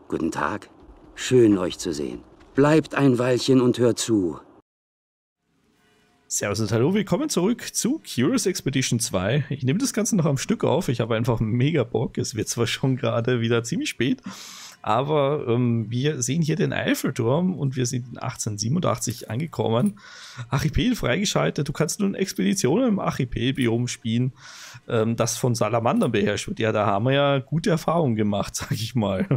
Guten Tag. Schön, euch zu sehen. Bleibt ein Weilchen und hört zu. Servus und hallo, willkommen zurück zu Curious Expedition 2. Ich nehme das Ganze noch am Stück auf, ich habe einfach mega Bock. Es wird zwar schon gerade wieder ziemlich spät, aber wir sehen hier den Eiffelturm und wir sind in 1887 angekommen. Archipel freigeschaltet, du kannst nun Expeditionen im Archipelbiom spielen, das von Salamandern beherrscht wird. Ja, da haben wir ja gute Erfahrungen gemacht, sag ich mal.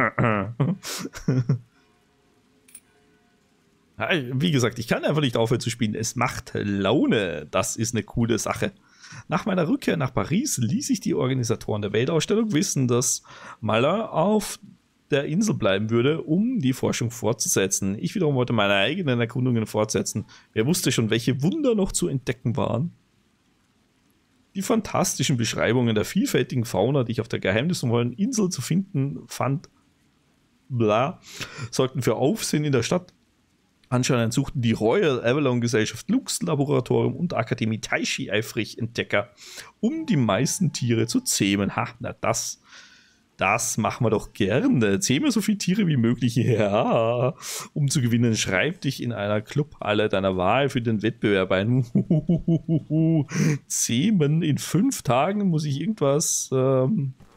Wie gesagt, ich kann einfach nicht aufhören zu spielen. Es macht Laune. Das ist eine coole Sache. Nach meiner Rückkehr nach Paris ließ ich die Organisatoren der Weltausstellung wissen, dass Maler auf der Insel bleiben würde, um die Forschung fortzusetzen. Ich wiederum wollte meine eigenen Erkundungen fortsetzen. Wer wusste schon, welche Wunder noch zu entdecken waren? Die fantastischen Beschreibungen der vielfältigen Fauna, die ich auf der geheimnisvollen Insel zu finden fand, sorgten für Aufsehen in der Stadt. Anscheinend suchten die Royal Avalon Gesellschaft, Lux Laboratorium und Akademie Taishi eifrig Entdecker, um die meisten Tiere zu zähmen. Ha, na das machen wir doch gerne. Zähme so viele Tiere wie möglich. Ja, um zu gewinnen, schreib dich in einer Clubhalle deiner Wahl für den Wettbewerb ein. Zähmen in 5 Tagen muss ich irgendwas, so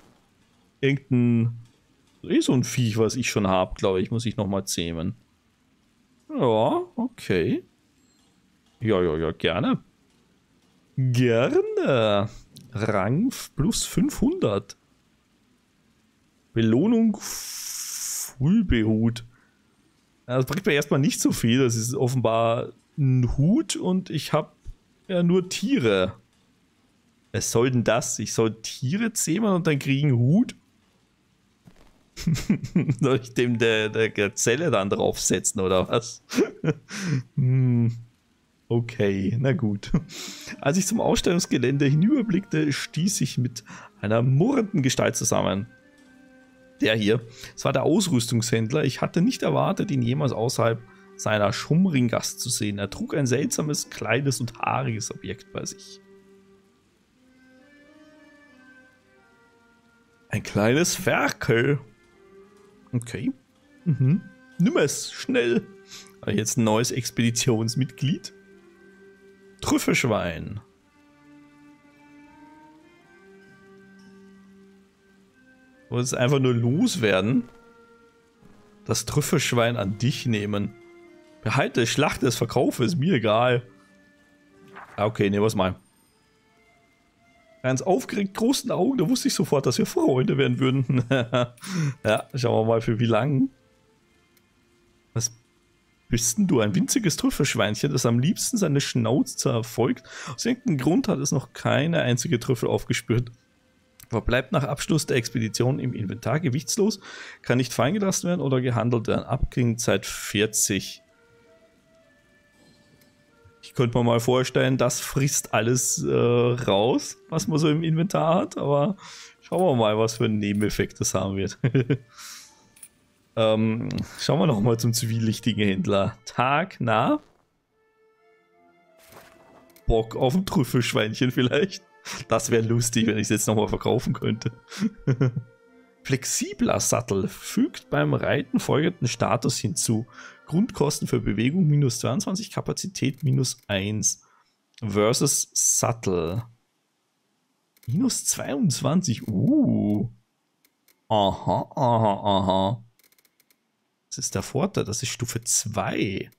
ein Viech, was ich schon habe, glaube ich, muss ich nochmal zähmen. Ja, okay. Ja, gerne. Gerne. Rang plus 500. Belohnung Frühbehut. Das bringt mir erstmal nicht so viel. Das ist offenbar ein Hut und ich habe ja nur Tiere. Was soll denn das? Ich soll Tiere zähmen und dann kriege ich einen Hut? Soll ich dem der Gazelle dann draufsetzen oder was? Okay, na gut. Als ich zum Ausstellungsgelände hinüberblickte, stieß ich mit einer murrenden Gestalt zusammen. Der hier, es war der Ausrüstungshändler. Ich hatte nicht erwartet, ihn jemals außerhalb seiner schummrigen Gast zu sehen. Er trug ein seltsames, kleines und haariges Objekt bei sich. Ein kleines Ferkel. Okay. Nimm es, schnell. Jetzt ein neues Expeditionsmitglied. Trüffelschwein. Du wolltest einfach nur loswerden. Das Trüffelschwein an dich nehmen. Behalte, schlachte es, verkaufe es, mir egal. Okay, nehmen wir es mal. Ganz aufgeregt, großen Augen, da wusste ich sofort, dass wir Freunde werden würden. Ja, schauen wir mal für wie lang. Was bist denn du? Ein winziges Trüffelschweinchen, das am liebsten seine Schnauze verfolgt. Aus irgendeinem Grund hat es noch keine einzige Trüffel aufgespürt. Verbleibt nach Abschluss der Expedition im Inventar gewichtslos, kann nicht feingelassen werden oder gehandelt werden. Abklingzeit 40. Ich könnte mir mal vorstellen, das frisst alles raus, was man so im Inventar hat, aber schauen wir mal, was für einen Nebeneffekt das haben wird. Schauen wir nochmal zum zwielichtigen Händler. Tag, na? Bock auf ein Trüffelschweinchen vielleicht? Das wäre lustig, wenn ich es jetzt nochmal verkaufen könnte. Flexibler Sattel fügt beim Reiten folgenden Status hinzu. Grundkosten für Bewegung minus 22, Kapazität minus 1. Versus Sattel. Minus 22. Aha. Das ist der Vorteil, das ist Stufe 2.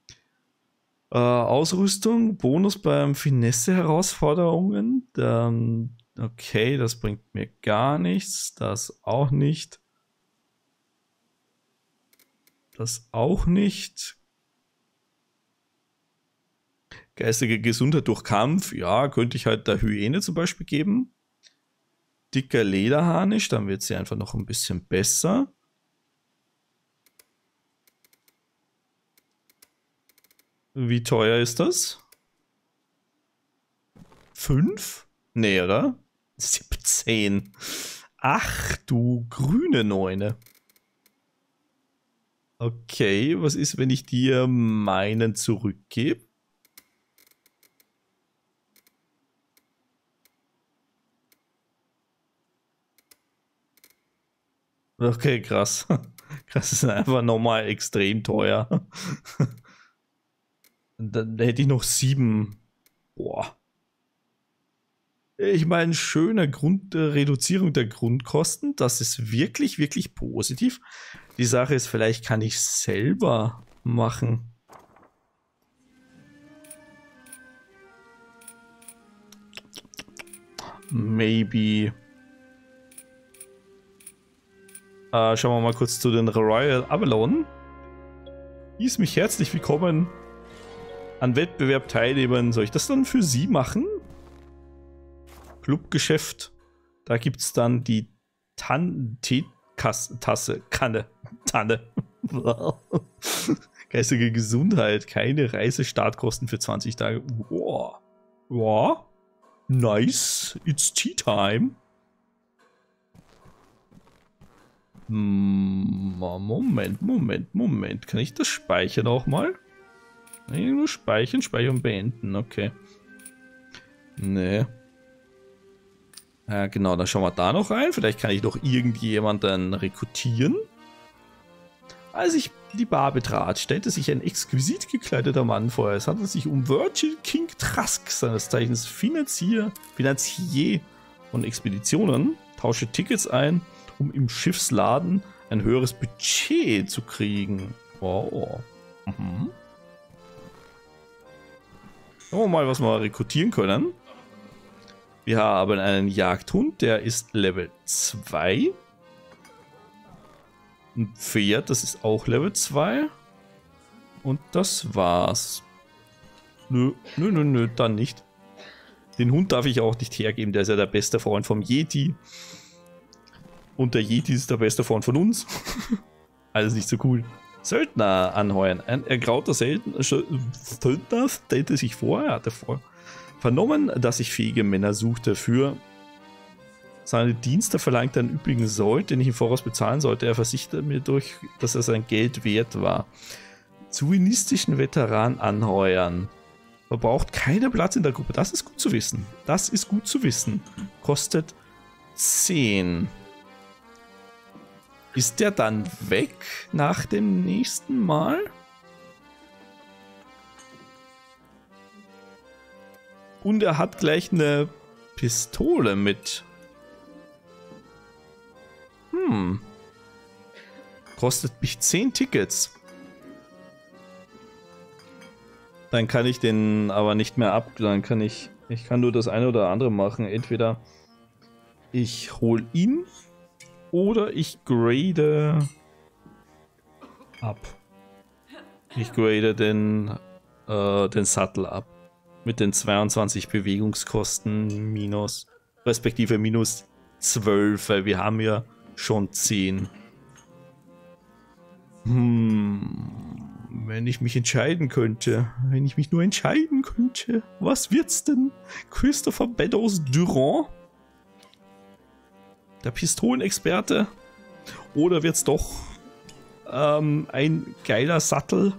Ausrüstung, Bonus beim Finesse-Herausforderungen. Okay, das bringt mir gar nichts. Das auch nicht. Das auch nicht. Geistige Gesundheit durch Kampf. Ja, könnte ich halt der Hyäne zum Beispiel geben. Dicker Lederharnisch, dann wird sie einfach noch ein bisschen besser. Wie teuer ist das? 5? Nee, oder? 17. Ach du grüne Neune. Okay, was ist, wenn ich dir meinen zurückgebe? Okay, krass. Krass, ist einfach nochmal extrem teuer. Dann hätte ich noch 7. Boah. Ich meine, schöne Reduzierung der Grundkosten. Das ist wirklich, wirklich positiv. Die Sache ist, vielleicht kann ich selber machen. Maybe. Schauen wir mal kurz zu den Royal Avalon. Hieß mich herzlich willkommen an Wettbewerb teilnehmen. Soll ich das dann für Sie machen? Clubgeschäft. Da gibt es dann die Teetasse, Kanne. Tanne. Geistige Gesundheit. Keine Reisestartkosten für 20 Tage. Wow. Wow. Nice. It's tea time. Moment. Kann ich das speichern auch mal? Nee, nur speichern und beenden. Okay. Nee. Ja, genau, dann schauen wir da noch rein. Vielleicht kann ich doch irgendjemanden rekrutieren. Als ich die Bar betrat, stellte sich ein exquisit gekleideter Mann vor. Es handelt sich um Virgil King Trask, seines Zeichens Finanzier von Expeditionen. Tausche Tickets ein, um im Schiffsladen ein höheres Budget zu kriegen. Wow. Mhm. Schauen wir mal, was wir rekrutieren können. Wir haben einen Jagdhund, der ist Level 2. Ein Pferd, das ist auch Level 2. Und das war's. Nö, dann nicht. Den Hund darf ich auch nicht hergeben, der ist ja der beste Freund vom Yeti. Und der Yeti ist der beste Freund von uns. Alles nicht so cool. Söldner anheuern. Ein ergrauter Söldner stellte sich vor, er hatte vernommen, dass ich fähige Männer suchte für seine Dienste, verlangt einen übrigen Sold, den ich im Voraus bezahlen sollte. Er versicherte mir durch, dass er sein Geld wert war. Zuinistischen Veteran anheuern. Verbraucht keinen Platz in der Gruppe. Das ist gut zu wissen. Das ist gut zu wissen. Kostet 10. Ist der dann weg nach dem nächsten Mal? Und er hat gleich eine Pistole mit. Kostet mich 10 Tickets. Dann kann ich den aber nicht mehr dann kann ich kann nur das eine oder andere machen. Entweder ich hole ihn oder ich grade ab. Ich grade den Sattel ab. Mit den 22 Bewegungskosten minus, respektive minus 12, weil wir haben ja schon 10. Wenn ich mich entscheiden könnte, wenn ich mich nur entscheiden könnte, was wird's denn? Christopher Beddoes Durand? Der Pistolenexperte? Oder wird's doch ein geiler Sattel?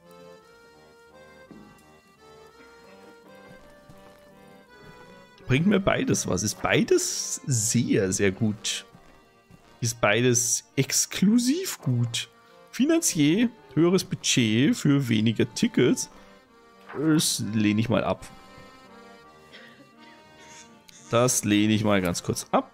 Bringt mir beides was. Ist beides sehr, sehr gut. Ist beides exklusiv gut. Finanziell höheres Budget für weniger Tickets. Das lehne ich mal ab. Das lehne ich mal ganz kurz ab.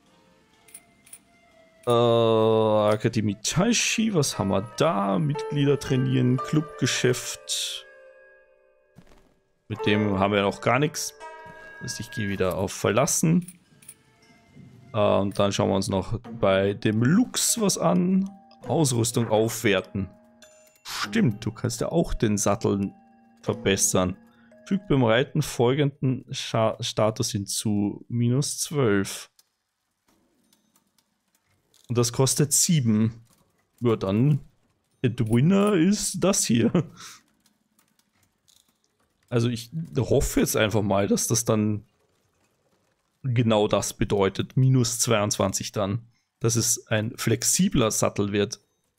Akademie Taishi, was haben wir da? Mitglieder trainieren, Clubgeschäft. Mit dem haben wir noch gar nichts. Ich gehe wieder auf Verlassen. Und dann schauen wir uns noch bei dem Lux was an. Ausrüstung aufwerten. Stimmt, du kannst ja auch den Sattel verbessern. Fügt beim Reiten folgenden Status hinzu. Minus 12. Und das kostet 7. Ja, dann der Winner ist das hier. Also ich hoffe jetzt einfach mal, dass das dann genau das bedeutet. Minus 22 dann. Dass es ein flexibler Sattel wird.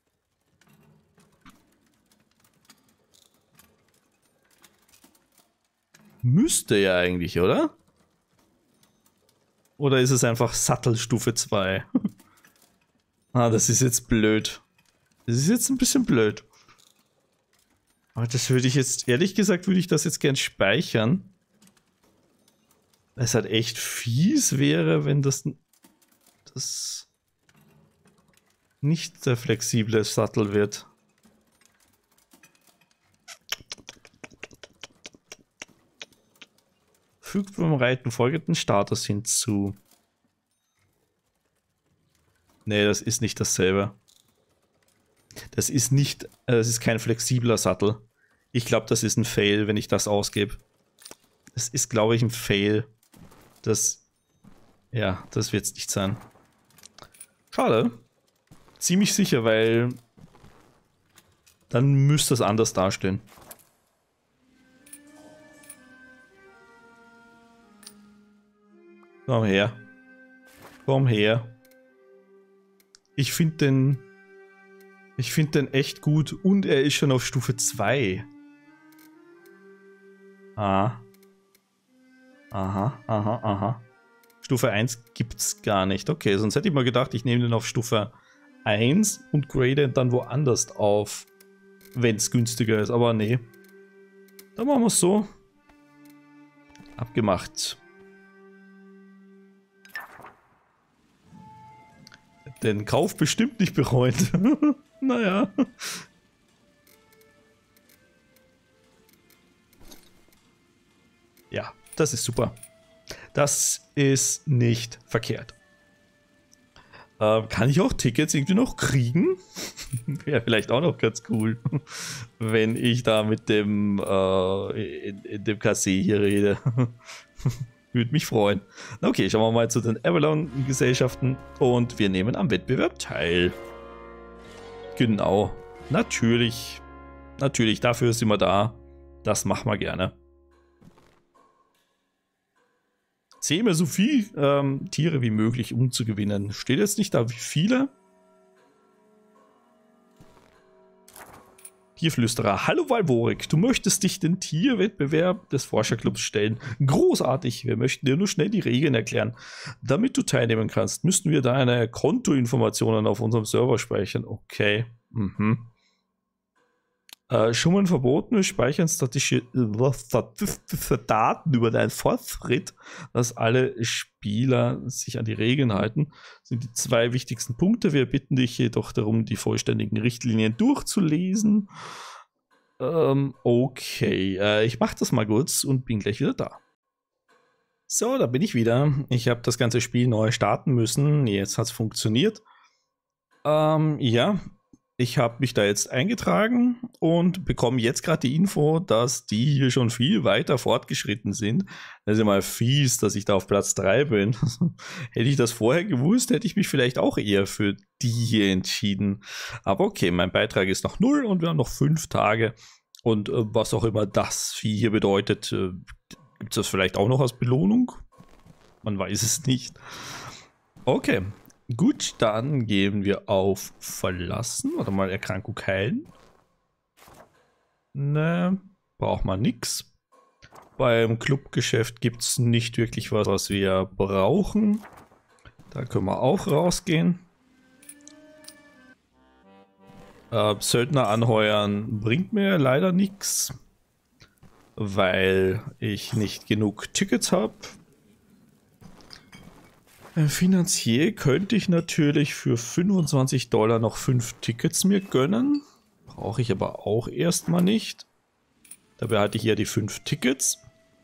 Müsste ja eigentlich, oder? Oder ist es einfach Sattelstufe 2? Ah, das ist jetzt blöd. Das ist jetzt ein bisschen blöd. Aber das würde ich jetzt, ehrlich gesagt, würde ich das jetzt gern speichern. Es halt echt fies wäre, wenn das nicht der flexible Sattel wird. Fügt beim Reiten folgenden Status hinzu. Nee, das ist nicht dasselbe. Das ist nicht, das ist kein flexibler Sattel. Ich glaube, das ist ein Fail, wenn ich das ausgebe. Das ist, glaube ich, ein Fail. Das wird es nicht sein. Schade. Ziemlich sicher, weil dann müsste es anders dastehen. Komm her. Komm her. Ich finde den echt gut und er ist schon auf Stufe 2. Ah. Aha. Stufe 1 gibt's gar nicht. Okay, sonst hätte ich mal gedacht, ich nehme den auf Stufe 1 und grade dann woanders auf, wenn es günstiger ist. Aber nee. Dann machen wir es so. Abgemacht. Den Kauf bestimmt nicht bereut. Naja. Ja, das ist super. Das ist nicht verkehrt. Kann ich auch Tickets irgendwie noch kriegen? Wäre vielleicht auch noch ganz cool, wenn ich da mit dem in dem Café hier rede. Würde mich freuen. Okay, schauen wir mal zu den Avalon-Gesellschaften und wir nehmen am Wettbewerb teil. Genau. Natürlich, dafür sind wir da. Das machen wir gerne. Zähme so viel Tiere wie möglich, um zu gewinnen. Steht jetzt nicht da, wie viele? Tierflüsterer. Hallo Walborik, du möchtest dich den Tierwettbewerb des Forscherclubs stellen. Großartig, wir möchten dir nur schnell die Regeln erklären. Damit du teilnehmen kannst, müssten wir deine Kontoinformationen auf unserem Server speichern. Okay. Schummeln verboten, wir speichern statistische Daten über deinen Fortschritt, dass alle Spieler sich an die Regeln halten. Das sind die 2 wichtigsten Punkte. Wir bitten dich jedoch darum, die vollständigen Richtlinien durchzulesen. Okay, ich mache das mal kurz und bin gleich wieder da. So, da bin ich wieder. Ich habe das ganze Spiel neu starten müssen. Jetzt hat es funktioniert. Ja. Ich habe mich da jetzt eingetragen und bekomme jetzt gerade die Info, dass die hier schon viel weiter fortgeschritten sind. Das ist ja mal fies, dass ich da auf Platz 3 bin. Hätte ich das vorher gewusst, hätte ich mich vielleicht auch eher für die hier entschieden. Aber okay, mein Beitrag ist noch 0 und wir haben noch 5 Tage. Und was auch immer das Vieh hier bedeutet, gibt es das vielleicht auch noch als Belohnung? Man weiß es nicht. Okay. Gut, dann gehen wir auf Verlassen. Warte mal, Erkrankung heilen. Ne, braucht man nix. Beim Clubgeschäft gibt es nicht wirklich was wir brauchen. Da können wir auch rausgehen. Söldner anheuern bringt mir leider nichts, weil ich nicht genug Tickets habe. Finanziell könnte ich natürlich für $25 noch 5 Tickets mir gönnen. Brauche ich aber auch erstmal nicht. Dabei hatte ich ja die 5 Tickets.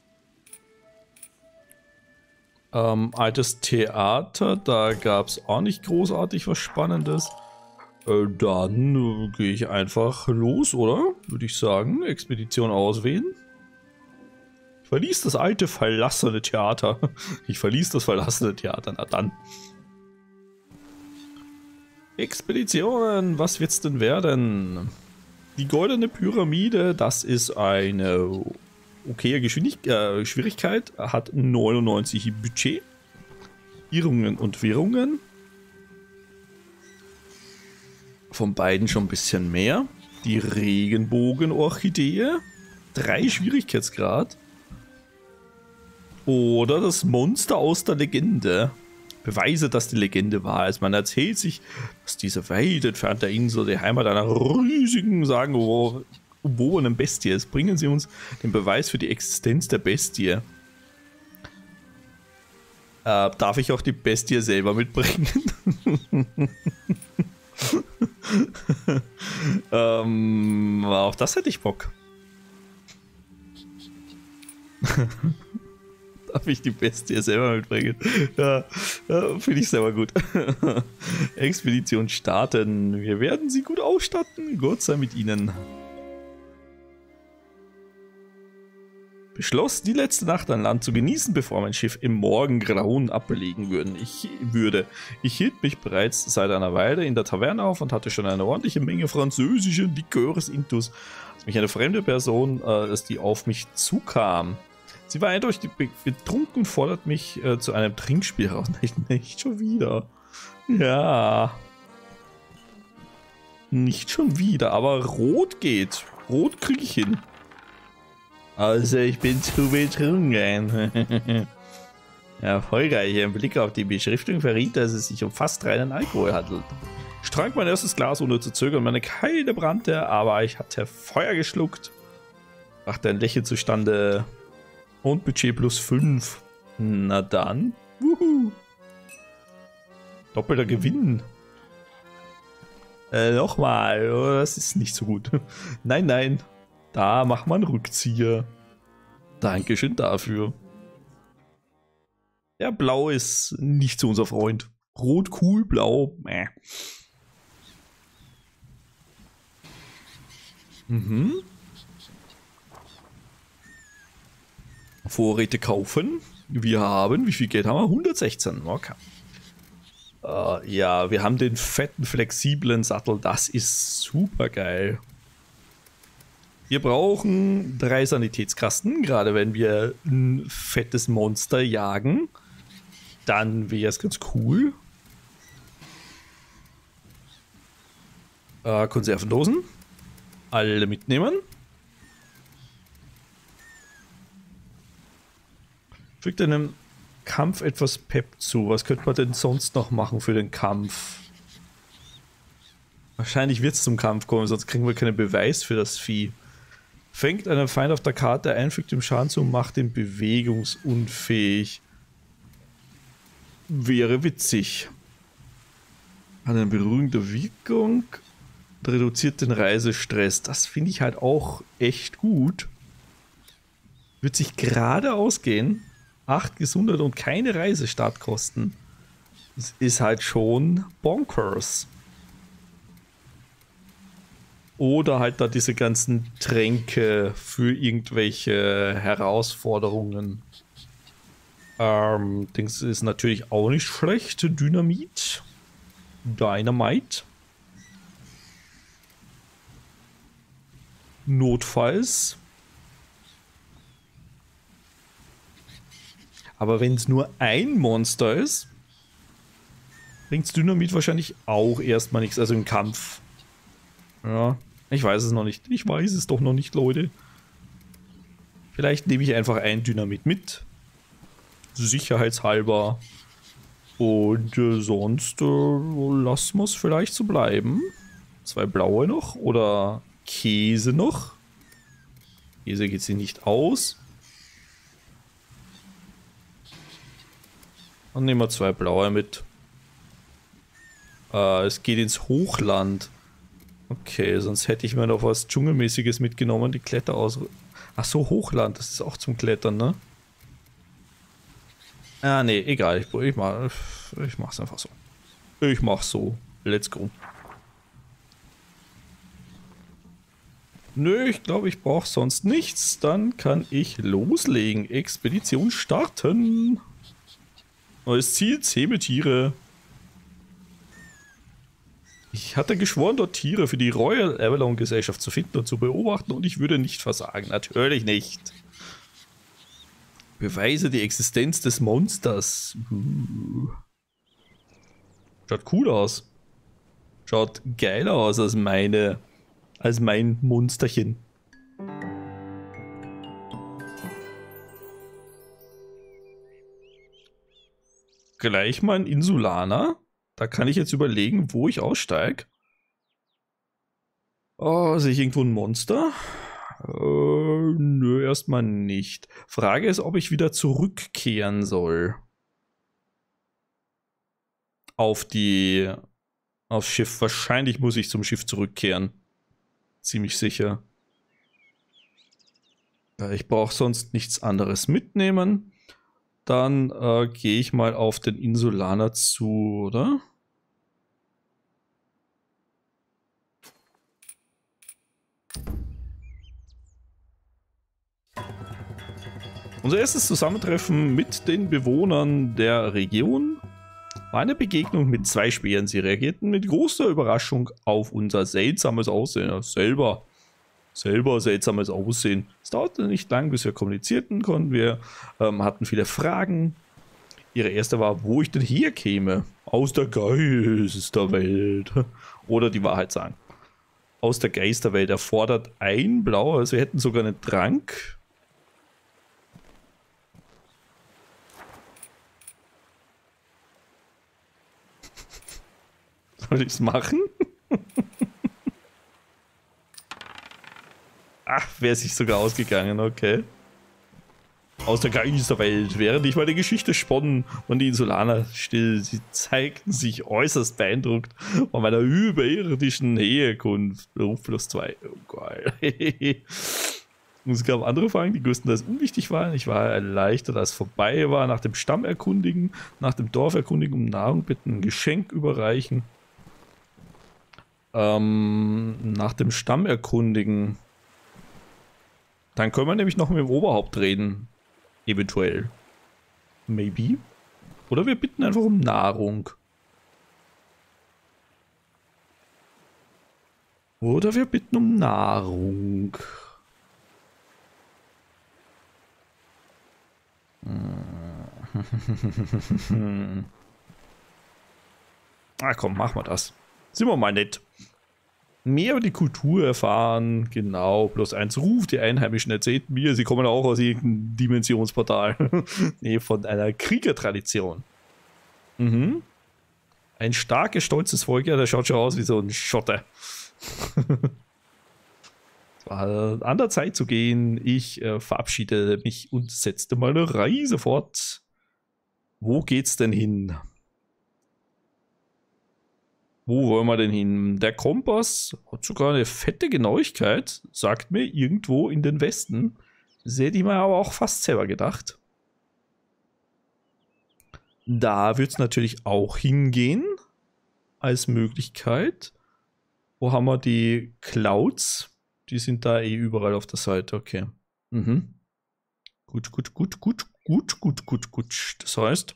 Altes Theater, da gab es auch nicht großartig was Spannendes. Dann gehe ich einfach los, oder? Würde ich sagen. Expedition auswählen. Ich verließ das alte, verlassene Theater. Na dann. Expeditionen, was wird's denn werden? Die goldene Pyramide, das ist eine okaye Schwierigkeit, hat 99 Budget. Irrungen und Wirrungen. Von beiden schon ein bisschen mehr. Die Regenbogenorchidee, 3 Schwierigkeitsgrad. Oder das Monster aus der Legende. Beweise, dass die Legende wahr ist. Man erzählt sich, dass diese weit entfernte Insel die Heimat einer riesigen, sagenumwobenen Bestie ist. Bringen Sie uns den Beweis für die Existenz der Bestie. Darf ich auch die Bestie selber mitbringen? Auf das hätte ich Bock. Darf ich die Bestie selber mitbringen? Ja, finde ich selber gut. Expedition starten. Wir werden sie gut ausstatten. Gott sei mit ihnen. Beschloss, die letzte Nacht an Land zu genießen, bevor mein Schiff im Morgengrauen ablegen würde. Ich hielt mich bereits seit einer Weile in der Taverne auf und hatte schon eine ordentliche Menge französische Likörs intus, als mich eine fremde Person, die auf mich zukam. Sie war eindeutig betrunken, fordert mich zu einem Trinkspiel raus. Nicht schon wieder. Ja. Nicht schon wieder, aber Rot geht. Rot kriege ich hin. Also ich bin zu betrunken. Erfolgreich. Ein Blick auf die Beschriftung verriet, dass es sich um fast reinen Alkohol handelt. Ich trank mein erstes Glas, ohne zu zögern. Meine Kehle brannte, aber ich hatte Feuer geschluckt. Brachte ein Lächeln zustande. Und Budget plus 5. Na dann. Wuhu. Doppelter Gewinn. Nochmal. Oh, das ist nicht so gut. Nein, nein. Da macht man Rückzieher. Dankeschön dafür. Ja, Blau ist nicht so unser Freund. Rot cool, Blau, meh. Vorräte kaufen. Wir haben, wie viel Geld haben wir? 116. Okay. Ja, wir haben den fetten, flexiblen Sattel. Das ist super geil. Wir brauchen 3 Sanitätskasten, gerade wenn wir ein fettes Monster jagen. Dann wäre es ganz cool. Konservendosen. Alle mitnehmen. Fügt einem Kampf etwas Pep zu. Was könnte man denn sonst noch machen für den Kampf? Wahrscheinlich wird es zum Kampf kommen, sonst kriegen wir keinen Beweis für das Vieh. Fängt einen Feind auf der Karte ein, fügt ihm Schaden zu und macht ihn bewegungsunfähig. Wäre witzig. Hat eine beruhigende Wirkung. Reduziert den Reisestress. Das finde ich halt auch echt gut. Wird sich gerade ausgehen. 8 Gesundheit und keine Reisestartkosten. Das ist halt schon bonkers. Oder halt da diese ganzen Tränke für irgendwelche Herausforderungen. Dings ist natürlich auch nicht schlecht. Dynamit. Dynamite. Notfalls. Aber wenn es nur ein Monster ist, bringt Dynamit wahrscheinlich auch erstmal nichts. Also im Kampf. Ja. Ich weiß es noch nicht. Ich weiß es doch noch nicht, Leute. Vielleicht nehme ich einfach ein Dynamit mit. Sicherheitshalber. Und sonst lassen wir es vielleicht so bleiben. 2 blaue noch. Oder Käse noch. Käse geht sie nicht aus. Dann nehmen wir 2 blaue mit. Es geht ins Hochland. Okay, sonst hätte ich mir noch was Dschungelmäßiges mitgenommen, die Kletter aus. Ach so, Hochland, das ist auch zum Klettern, ne? Ah, nee, egal, ich mach's einfach so. Ich mach's so. Let's go. Nö, ich glaube, ich brauche sonst nichts. Dann kann ich loslegen. Expedition starten. Neues Ziel, Säbeltiere. Ich hatte geschworen, dort Tiere für die Royal Avalon Gesellschaft zu finden und zu beobachten und ich würde nicht versagen. Natürlich nicht. Beweise die Existenz des Monsters. Schaut cool aus. Schaut geiler aus als mein Monsterchen. gleich mal ein Insulaner. Da kann ich jetzt überlegen, wo ich aussteige. Oh, sehe ich irgendwo ein Monster? Nö, erstmal nicht. Frage ist, ob ich wieder zurückkehren soll. Aufs Schiff. Wahrscheinlich muss ich zum Schiff zurückkehren. Ziemlich sicher. Ich brauche sonst nichts anderes mitnehmen. Dann gehe ich mal auf den Insulaner zu, oder? Unser erstes Zusammentreffen mit den Bewohnern der Region war eine Begegnung mit 2 Spähern. Sie reagierten mit großer Überraschung auf unser seltsames Aussehen. Ja, selber seltsames Aussehen. Es dauerte nicht lang, bis wir kommunizierten konnten. Wir hatten viele Fragen. Ihre erste war, wo ich denn herkäme. Aus der Geisterwelt. Oder die Wahrheit sagen. Aus der Geisterwelt erfordert ein Blauer. Also wir hätten sogar einen Trank. Soll ich es machen? Ach, wäre sich sogar ausgegangen, okay. Aus der Geisterwelt. Während ich meine Geschichte sponnen und die Insulaner still, sie zeigten sich äußerst beeindruckt von meiner überirdischen Herkunft. Ruf +2. Oh, geil. Und es gab andere Fragen, die größtenteils unwichtig waren. Ich war erleichtert, als es vorbei war. Nach dem Stamm erkundigen, nach dem Dorf erkundigen, um Nahrung bitten, ein Geschenk überreichen. Nach dem Stamm erkundigen. Dann können wir nämlich noch mit dem Oberhaupt reden. Eventuell. Maybe. Oder wir bitten einfach um Nahrung. Oder wir bitten um Nahrung. Ah komm, machen wir das. Sind wir mal nett. Mehr über die Kultur erfahren. Genau, +1 Ruf. Die Einheimischen erzählten mir, sie kommen auch aus irgendeinem Dimensionsportal. Nee, von einer Kriegertradition. Mhm. Ein starkes, stolzes Volk. Ja, der schaut schon aus wie so ein Schotter. Es war an der Zeit zu gehen. Ich verabschiedete mich und setzte meine Reise fort. Wo geht's denn hin? Wo wollen wir denn hin? Der Kompass hat sogar eine fette Genauigkeit, sagt mir irgendwo in den Westen. Das hätte ich mir aber auch fast selber gedacht. Da wird es natürlich auch hingehen, als Möglichkeit. Wo haben wir die Clouds? Die sind da eh überall auf der Seite, okay. Mhm. Gut. Das heißt,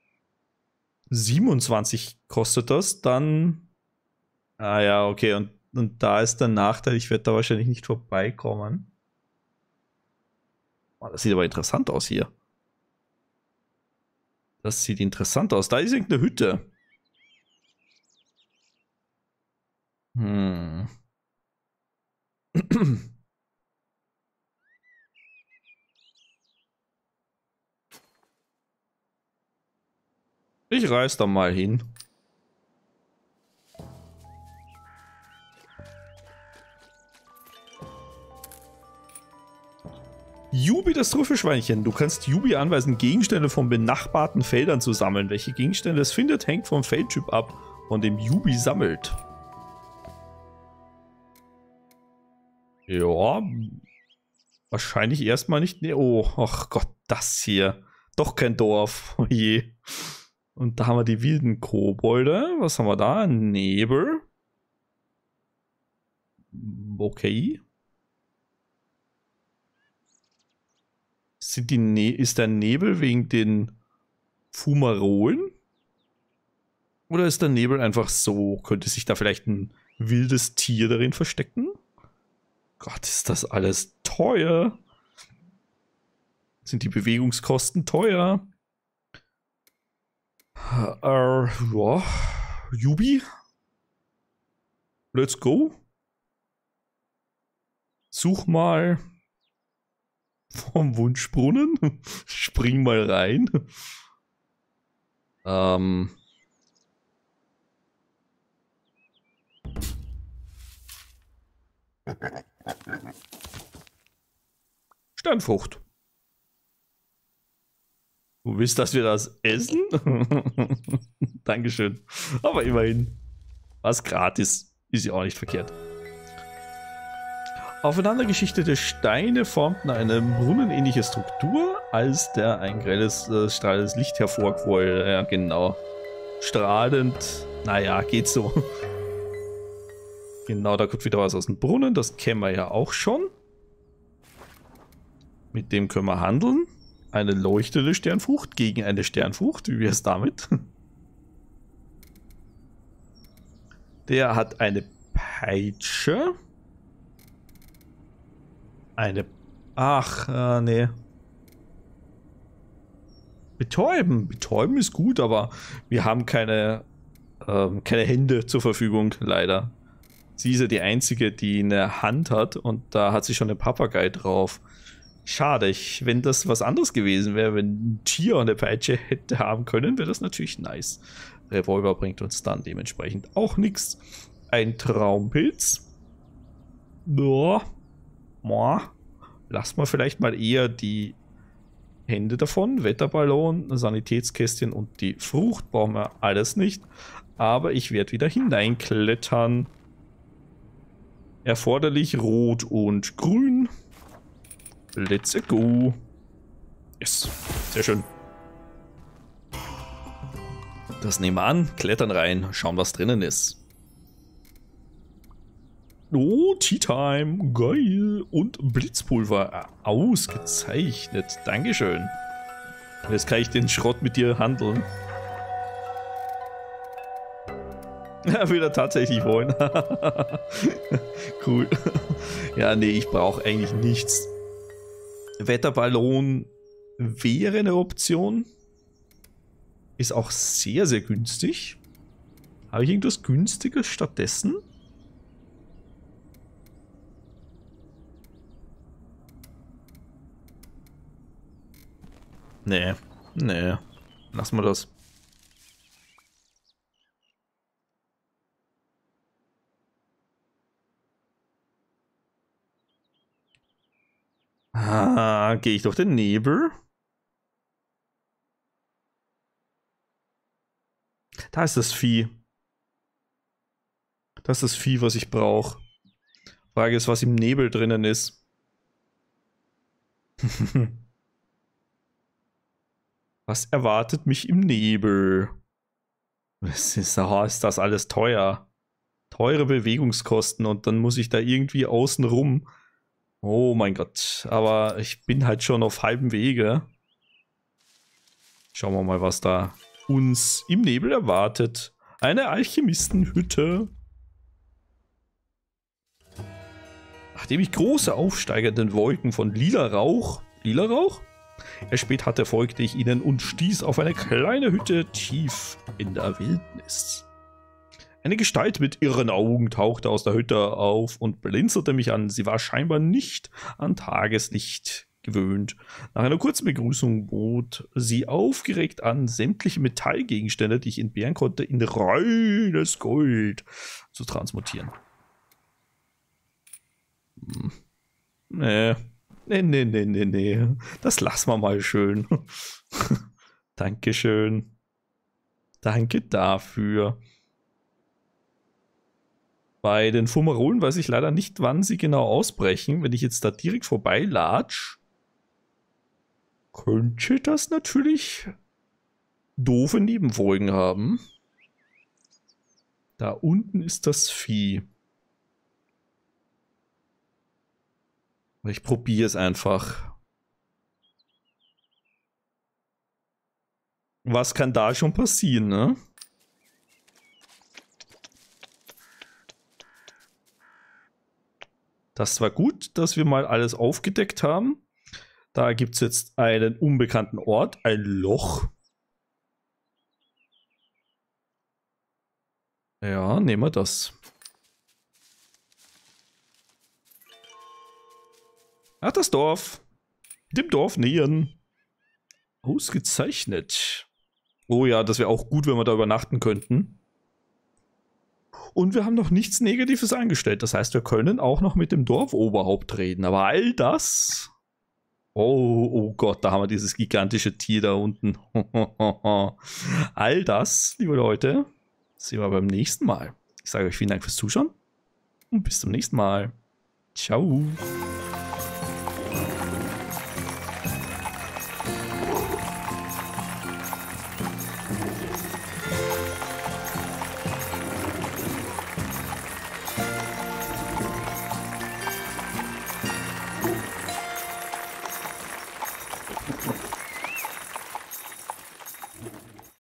27 kostet das, dann... Ah ja, okay, und da ist der Nachteil, ich werde da wahrscheinlich nicht vorbeikommen. Oh, das sieht aber interessant aus hier. Das sieht interessant aus. Da ist irgendeine Hütte. Ich reise da mal hin. Yubi, das Trüffelschweinchen. Du kannst Yubi anweisen, Gegenstände von benachbarten Feldern zu sammeln. Welche Gegenstände es findet, hängt vom Feldtyp ab, von dem Yubi sammelt. Ja, wahrscheinlich erstmal nicht. Nee, oh, ach Gott, das hier. Doch kein Dorf. Oh je. Und da haben wir die wilden Kobolde. Was haben wir da? Nebel. Okay. Ist der Nebel wegen den Fumarolen? Oder ist der Nebel einfach so? Könnte sich da vielleicht ein wildes Tier darin verstecken? Gott, ist das alles teuer. Sind die Bewegungskosten teuer? Ja. Yubi? Let's go. Such mal vom Wunschbrunnen. Spring mal rein. Ähm. Sternfrucht. Du willst, dass wir das essen? Dankeschön. Aber immerhin. Was gratis. Ist ja auch nicht verkehrt. Aufeinandergeschichtete Steine formten eine brunnenähnliche Struktur, als ein grelles, strahlendes Licht hervorquoll. Ja, genau. Strahlend. Naja, geht so. Genau, da kommt wieder was aus dem Brunnen. Das kennen wir ja auch schon. Mit dem können wir handeln. Eine leuchtende Sternfrucht gegen eine Sternfrucht. Wie wäre es damit? Der hat eine Peitsche. Ach, nee. Betäuben. Betäuben ist gut, aber wir haben keine Hände zur Verfügung, leider. Sie ist ja die einzige, die eine Hand hat und da hat sie schon einen Papagei drauf. Schade, wenn das was anderes gewesen wäre, wenn ein Tier eine Peitsche hätte haben können, wäre das natürlich nice. Revolver bringt uns dann dementsprechend auch nichts. Ein Traumpilz. Boah. Lass mal vielleicht mal eher die Hände davon. Wetterballon, Sanitätskästchen und die Frucht brauchen wir alles nicht. Aber ich werde wieder hineinklettern. Erforderlich Rot und Grün. Let's go. Yes. Sehr schön. Das nehmen wir an. Klettern rein. Schauen, was drinnen ist. Oh, Tea Time. Geil. Und Blitzpulver. Ausgezeichnet. Dankeschön. Jetzt kann ich den Schrott mit dir handeln. Ja, will er tatsächlich wollen. Cool. Ja, nee, ich brauche eigentlich nichts. Wetterballon wäre eine Option. Ist auch sehr, sehr günstig. Habe ich irgendwas Günstiges stattdessen? Nee. Lass mal das. Gehe ich durch den Nebel? Da ist das Vieh. Das ist das Vieh, was ich brauche. Frage ist, was im Nebel drinnen ist. Was erwartet mich im Nebel? Ist das alles teuer? Teure Bewegungskosten und dann muss ich da irgendwie außen rum. Oh mein Gott, aber ich bin halt schon auf halbem Wege. Schauen wir mal, was da uns im Nebel erwartet. Eine Alchemistenhütte. Nachdem ich große aufsteigenden Wolken von lila Rauch erspäht hatte, folgte ich ihnen und stieß auf eine kleine Hütte tief in der Wildnis. Eine Gestalt mit irren Augen tauchte aus der Hütte auf und blinzelte mich an. Sie war scheinbar nicht an Tageslicht gewöhnt. Nach einer kurzen Begrüßung bot sie aufgeregt an, sämtliche Metallgegenstände, die ich entbehren konnte, in reines Gold zu transmutieren. Nee. Das lassen wir mal schön. Dankeschön. Danke dafür. Bei den Fumarolen weiß ich leider nicht, wann sie genau ausbrechen. Wenn ich jetzt da direkt vorbei latsch, könnte das natürlich doofe Nebenfolgen haben. Da unten ist das Vieh. Ich probiere es einfach. Was kann da schon passieren, ne? Das war gut, dass wir mal alles aufgedeckt haben. Da gibt es jetzt einen unbekannten Ort, ein Loch. Ja, nehmen wir das. Ach, das Dorf. Dem Dorf nähern. Ausgezeichnet. Oh ja, das wäre auch gut, wenn wir da übernachten könnten. Und wir haben noch nichts Negatives angestellt. Das heißt, wir können auch noch mit dem Dorfoberhaupt reden. Aber all das... Oh Gott, da haben wir dieses gigantische Tier da unten. All das, liebe Leute, sehen wir beim nächsten Mal. Ich sage euch vielen Dank fürs Zuschauen und bis zum nächsten Mal. Ciao.